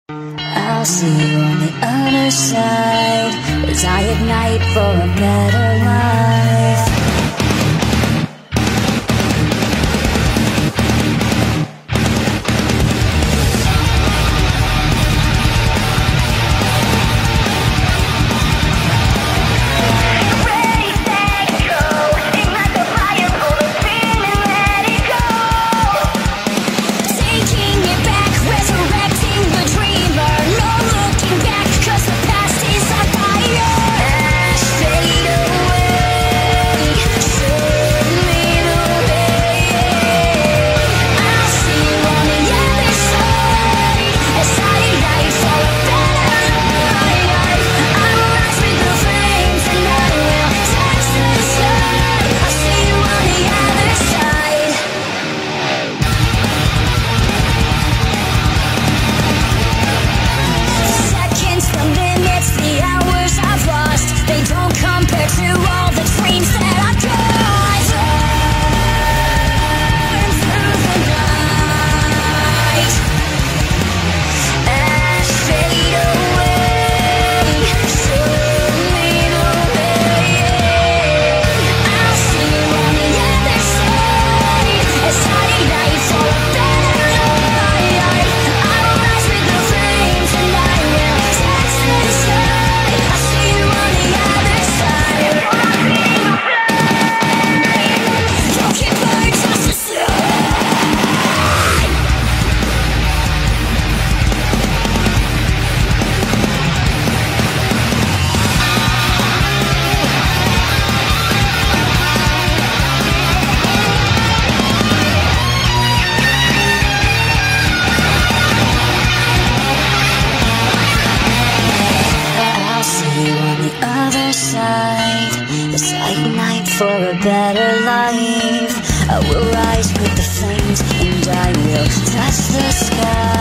I'll see you on the other side as I ignite for a better life. Taking it back, resurrecting the dreamer. No looking back, 'cause the past is on fire. Ash fade away, show me the way. I'll see you on the other side as I ignite for a better life. I will rise with the flames and I will touch the sky. I'll see you on the other side. Seconds, the minutes, the hours I've lost, they don't compare to all the dreams that I've got. Burn through the night, ash fade away, show me the way. I'll see you on the other side as I ignite for a better life. I will rise with the flames and I will touch the sky. I'll see you on the other side. Don't get burned, touch the sky. I'll see you on the other side as I ignite for a better life. I will rise with the flames and I will touch the sky.